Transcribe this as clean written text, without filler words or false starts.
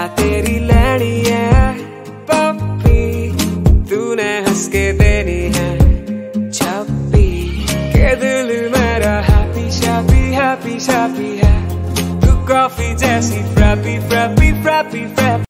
तेरी लैनी है पप्पी, तूने हंस के देनी है छप्पी, के दिल मेरा हैप्पी शैप्पी हैप्पी शैप्पी है। तू कॉफी जैसी फ्रैपी फ्रैपी फ्रैपी